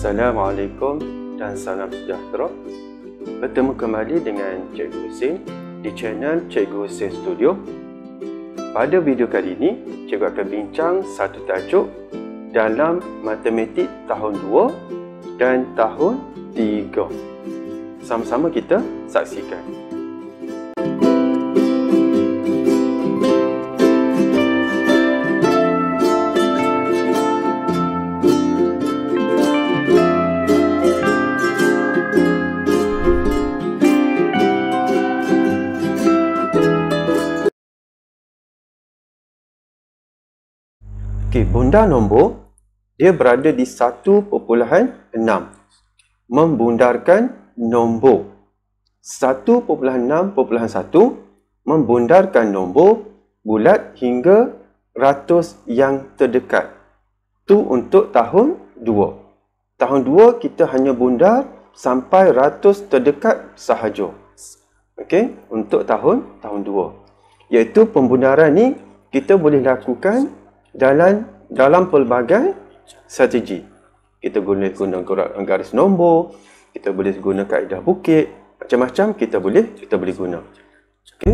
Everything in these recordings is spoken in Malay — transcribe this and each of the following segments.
Assalamualaikum dan salam sejahtera. Bertemu kembali dengan Cikgu Hussein di channel Cikgu Hussein Studio. Pada video kali ini, Cikgu akan bincang satu tajuk dalam matematik tahun 2 dan tahun 3. Sama-sama kita saksikan. Okey, bundar nombor dia berada di 1.6. Membundarkan nombor 1.6.1 membundarkan nombor bulat hingga ratus yang terdekat. Tu untuk tahun 2. Tahun 2 kita hanya bundar sampai ratus terdekat sahaja. Okey, untuk tahun 2. Iaitu pembundaran ni kita boleh lakukan dalam pelbagai strategi. Kita boleh guna garis nombor, kita boleh guna kaedah bukit, macam-macam kita boleh guna. Okey.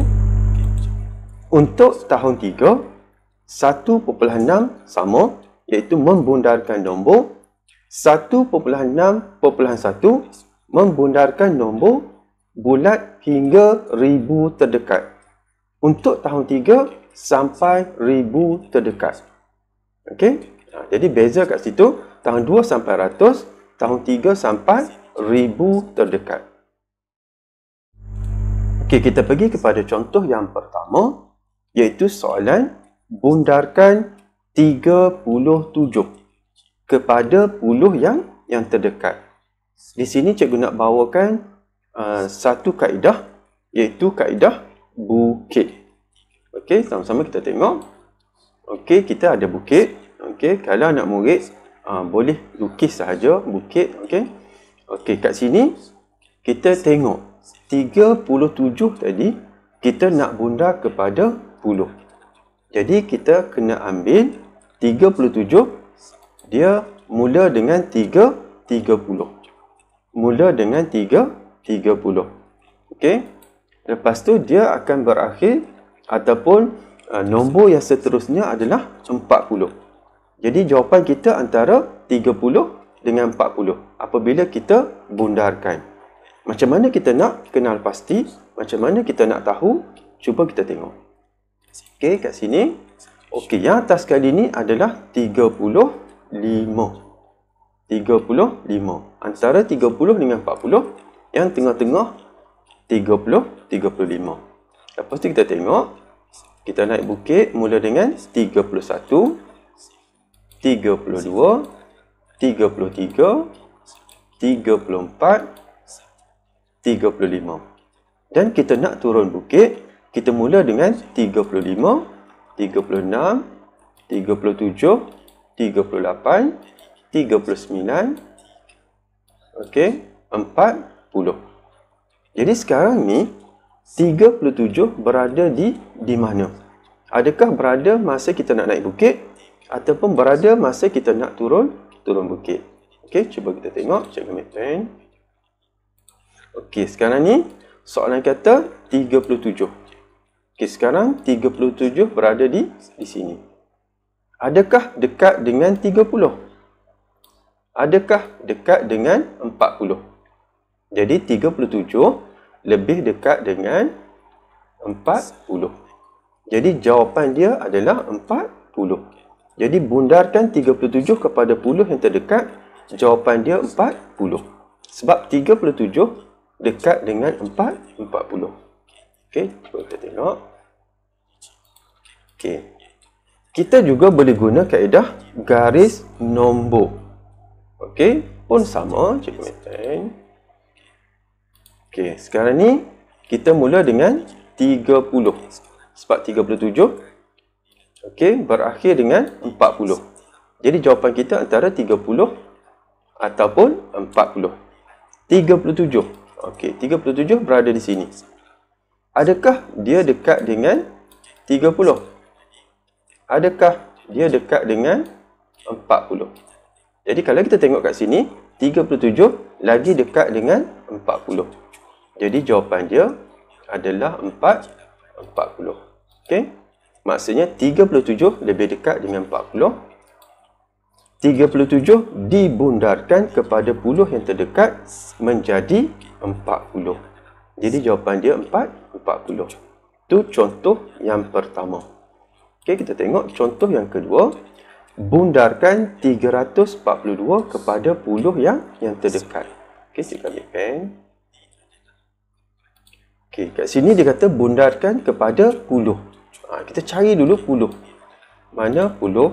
Untuk tahun 3, 1.6 sama, iaitu membundarkan nombor. 1.6.1 membundarkan nombor bulat hingga 1000 terdekat. Untuk tahun 3 sampai 1000 terdekat. Okey. Jadi beza kat situ, tahun 2 sampai 100, tahun 3 sampai 1000 terdekat. Okey, kita pergi kepada contoh yang pertama, iaitu soalan bundarkan 37 kepada puluh yang terdekat. Di sini cikgu nak bawakan satu kaedah, iaitu kaedah bukit. Okey, sama-sama kita tengok. Okey, kita ada bukit. Okey, kalau anak murid boleh lukis sahaja bukit. Okey. Okey, kat sini kita tengok 37 tadi kita nak bundar kepada puluh. Jadi kita kena ambil 37, dia mula dengan 30. Mula dengan 30. Okey. Lepas tu dia akan berakhir ataupun nombor yang seterusnya adalah 40. Jadi jawapan kita antara 30 dengan 40 apabila kita bundarkan. Macam mana kita nak kenal pasti? Macam mana kita nak tahu? Cuba kita tengok. Okey, kat sini. Okey, yang atas kali ni adalah 35. 35. Antara 30 dengan 40. Yang tengah-tengah 35. Lepas tu kita tengok, kita naik bukit mula dengan 31, 32, 33, 34, 35. Dan kita nak turun bukit, kita mula dengan 35, 36, 37, 38, 39, okey, 40. Jadi sekarang ni 37 berada di mana? Adakah berada masa kita nak naik bukit ataupun berada masa kita nak turun bukit? Okey, cuba kita tengok. Cikgu ambil pen. Okey, sekarang ni soalan kata 37. Okey, sekarang 37 berada di sini. Adakah dekat dengan 30? Adakah dekat dengan 40? Jadi 37 lebih dekat dengan 40. Jadi jawapan dia adalah 40. Jadi bundarkan 37 kepada puluh yang terdekat, jawapan dia 40. Sebab 37 dekat dengan 40. Okey, cuba kita tengok. Okey. Kita juga boleh guna kaedah garis nombor. Okey, pun sama, cikgu maintain. Okey, sekarang ni kita mula dengan 30. Sebab 37 okey, berakhir dengan 40. Jadi jawapan kita antara 30 ataupun 40. 37. Okey, 37 berada di sini. Adakah dia dekat dengan 30? Adakah dia dekat dengan 40? Jadi kalau kita tengok kat sini, 37 lagi dekat dengan 40. Jadi jawapan dia adalah 40. Okey? Maksudnya 37 lebih dekat dengan 40. 37 dibundarkan kepada puluh yang terdekat menjadi 40. Jadi jawapan dia 40. Itu contoh yang pertama. Okey, kita tengok contoh yang kedua. Bundarkan 342 kepada puluh yang terdekat. Okey, kita ambil pen. Okey, kat sini dia kata bundarkan kepada puluh. Kita cari dulu puluh. Mana puluh?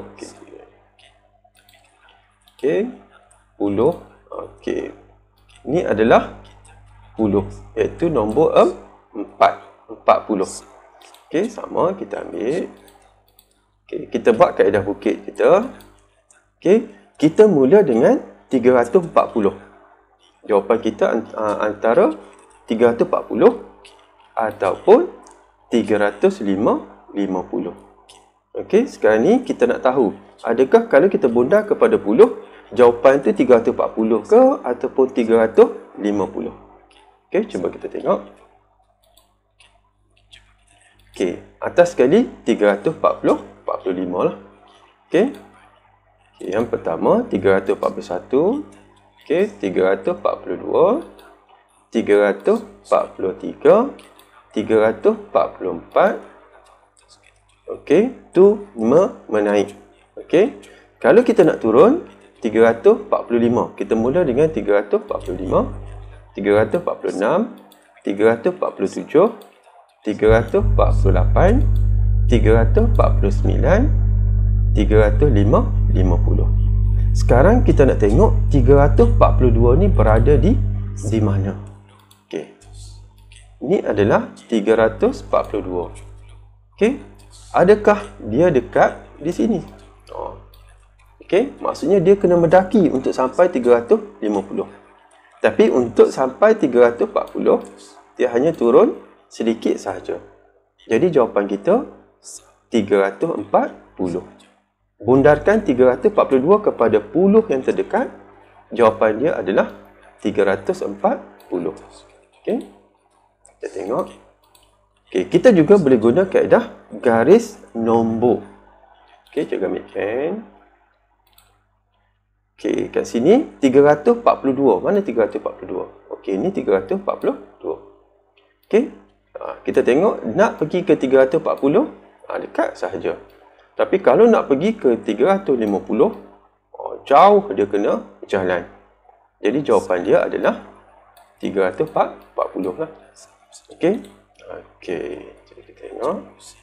Okey, puluh. Okey, ini adalah puluh, iaitu nombor 40. Okey, sama kita ambil. Okey, kita buat kaedah bukit kita. Okey, kita mula dengan 340. Jawapan kita antara 340 ataupun 350. Okey, sekarang ni kita nak tahu, adakah kalau kita bundar kepada puluh, jawapan tu 340 ke ataupun 350? Okey, cuba kita tengok. Okey, atas sekali 345 lah. Okey. Okey, yang pertama 341. Okey, 342. 343. 344. Okey, tu menaik. Okey. Kalau kita nak turun 345, kita mula dengan 345, 346, 347, 348, 349, 350. Sekarang kita nak tengok 342 ni berada di mana. Okey. Ini adalah 342. Okey. Adakah dia dekat di sini? Okey, maksudnya dia kena mendaki untuk sampai 350. Tapi untuk sampai 340, dia hanya turun sedikit sahaja. Jadi jawapan kita 340. Bundarkan 342 kepada puluh yang terdekat. Jawapan dia adalah 340. Okey. Kita tengok. Okey, kita juga boleh guna kaedah garis nombor. Okey, cikgu ambil pen. Okey, kat sini 342. Mana 342? Okey, ini 342. Okey. Kita tengok nak pergi ke 340, dekat sahaja. Tapi kalau nak pergi ke 350, jauh dia kena jalan. Jadi jawapan dia adalah 340 lah. Okey. Okey, kita tengok.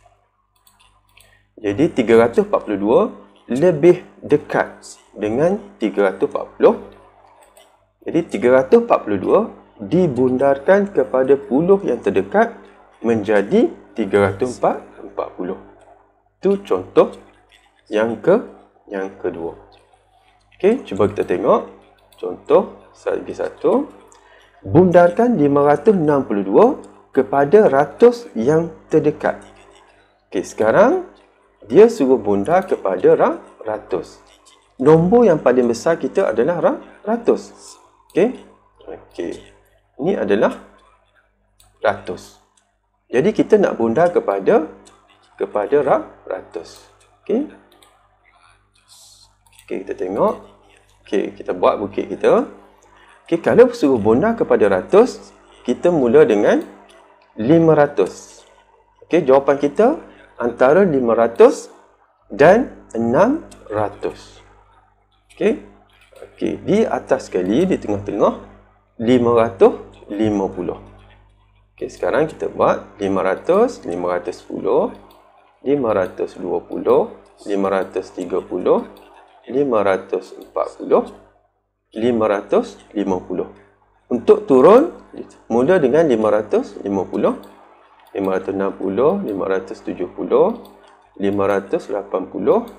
Jadi 342 lebih dekat dengan 340. Jadi 342 dibundarkan kepada puluh yang terdekat menjadi 340. Itu contoh yang kedua. Okey, cuba kita tengok contoh lagi satu. Bundarkan 562 kepada ratus yang terdekat. Okey, sekarang dia suruh bundar kepada ratus. Nombor yang paling besar kita adalah ratus. Okey. Okey. Ini adalah ratus. Jadi kita nak bundar kepada ratus. Okey. Okey, kita tengok. Okey, kita buat bukit kita. Okey, kalau suruh bundar kepada ratus, kita mula dengan 500. Okey, jawapan kita antara 500 dan 600. Okey. Okey, di atas sekali, di tengah-tengah 550. Okey, sekarang kita buat 500, 510, 520, 530, 540, 550. Untuk turun, mula dengan 550, 560, 570, 580,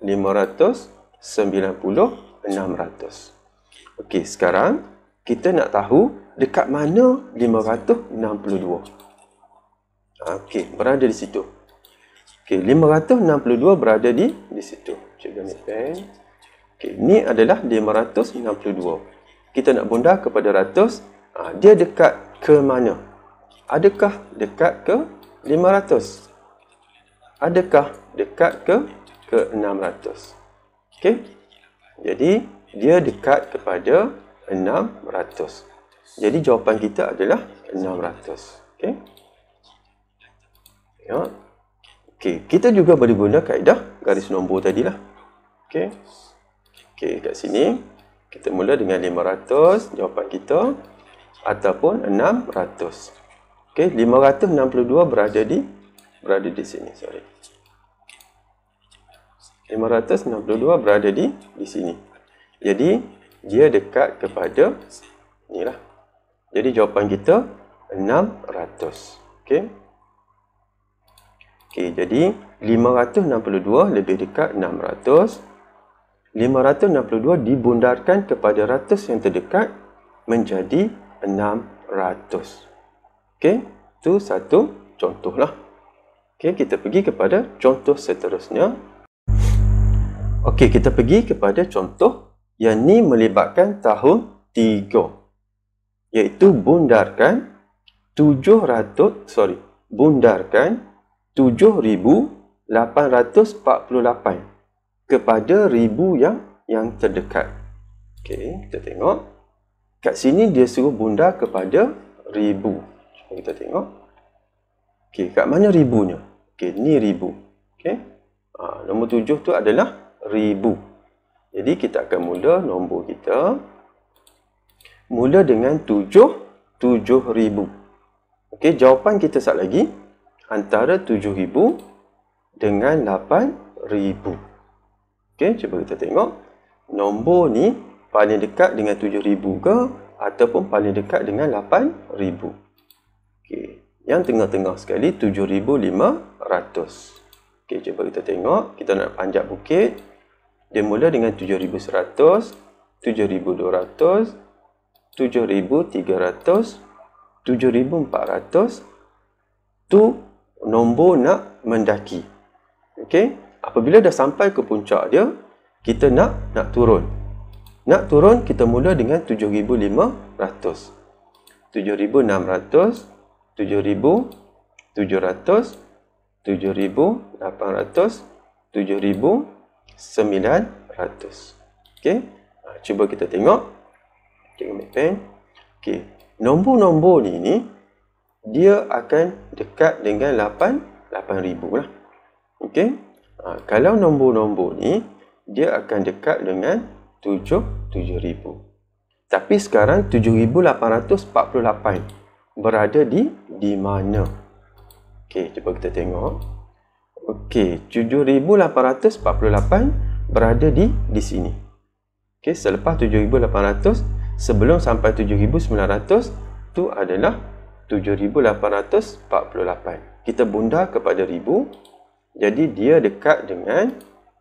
590, 600. Okey, sekarang kita nak tahu dekat mana 562. Okey, berada di situ. Okey, 562 berada di situ. Cikgu ambil pen. Okey, ni adalah 562. Kita nak bundar kepada ratus. Dia dekat ke mana? Adakah dekat ke 500? Adakah dekat ke 600? Okey. Jadi dia dekat kepada 600. Jadi jawapan kita adalah 600. Okey. Ya. Okey, kita juga boleh guna kaedah garis nombor tadilah. Okey. Okey, kat sini kita mula dengan 500 jawapan kita ataupun 600. Okey, 562 berada di sini, sorry. 562 berada di sini. Jadi dia dekat kepada inilah. Jadi jawapan kita 600. Okey. Okey, jadi 562 lebih dekat 600. 562 dibundarkan kepada ratus yang terdekat menjadi 600. Okey, itu satu contohlah. Okey, kita pergi kepada contoh seterusnya. Okey, kita pergi kepada contoh yang ni melibatkan tahun 3. Iaitu bundarkan 7,848 kepada 1000 yang terdekat. Okey, kita tengok. Kat sini dia suruh bundar kepada 1000. Cuba kita tengok. Okey, kat mana ribunya? Okey, ni 1000. Okey. Nombor 7 tu adalah 1000. Jadi kita akan mula nombor kita. Mula dengan 7,000. Okey, jawapan kita sat lagi antara 7,000 dengan 8,000. Okey, cuba kita tengok. Nombor ni paling dekat dengan 7,000 ke ataupun paling dekat dengan 8,000. Okey, yang tengah-tengah sekali 7,500. Okey, cuba kita tengok. Kita nak panjat bukit. Dia mula dengan 7,100, 7,200, 7,300, 7,400. Tu nombor nak mendaki. Okey, apabila dah sampai ke puncak dia, kita nak turun. Nak turun, kita mula dengan 7,500, 7,600, 7,700, 7,800, 7,900. Okey, cuba kita tengok. Cikgu ambil pen. Okey, nombor-nombor ni dia akan dekat dengan 8,000 lah. Okey, kalau nombor-nombor ni dia akan dekat dengan 7,000. Tapi sekarang 7,848 berada di mana? Okey, cuba kita tengok. Okey, 7,848 berada di sini. Okey, selepas 7,800, sebelum sampai 7,900 tu adalah 7,848. Kita bundar kepada 1000. Jadi dia dekat dengan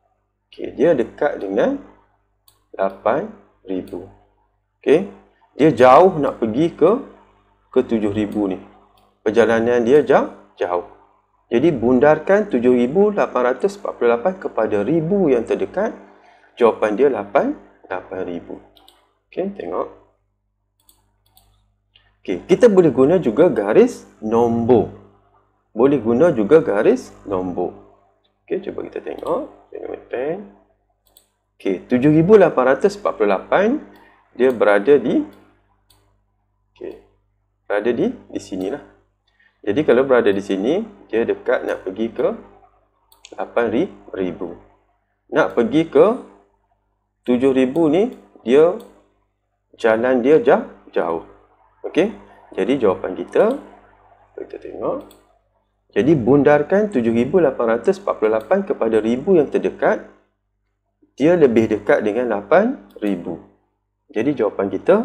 8,000. Okey, dia jauh nak pergi ke 7,000 ni. Perjalanan dia jauh. Jadi bundarkan 7,848 kepada 1000 yang terdekat. Jawapan dia 8,000. Okey, tengok. Okey, kita boleh guna juga garis nombor. Okey, cuba kita tengok. Tengok pen. Okey, 7,848 dia berada di sinilah. Jadi kalau berada di sini, dia dekat nak pergi ke 8,000. Nak pergi ke 7,000 ni, jalan dia jauh. Okey, jadi jawapan kita tengok. Jadi bundarkan 7,848 kepada 1000 yang terdekat. Dia lebih dekat dengan 8,000. Jadi jawapan kita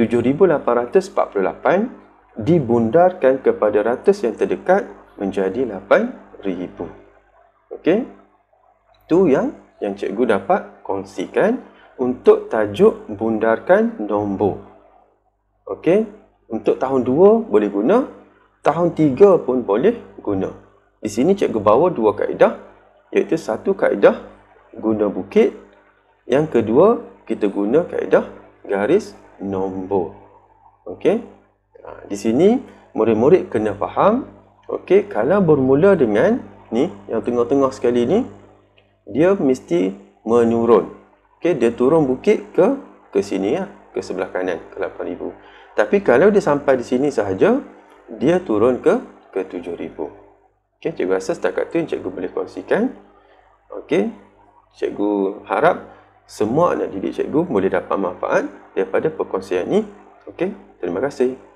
7,848 dibundarkan kepada ratus yang terdekat menjadi 8,000. Okey. Tu yang cikgu dapat kongsikan untuk tajuk bundarkan nombor. Okey. Untuk tahun 2 boleh guna, tahun 3 pun boleh guna. Di sini cikgu bawa 2 kaedah, iaitu satu kaedah guna bukit, Yang kedua, kita guna kaedah garis nombor. Okey. Di sini murid-murid kena faham, okey, kalau bermula dengan ni yang tengah-tengah sekali ni, dia mesti menurun. Okey, dia turun bukit ke sini ya, ke sebelah kanan ke 8,000. Tapi kalau dia sampai di sini sahaja, dia turun ke 7,000. Okey, cikgu rasa setakat tu yang cikgu boleh kongsikan. Okey, cikgu harap semua anak didik cikgu boleh dapat manfaat daripada perkongsian ini. Okey, terima kasih.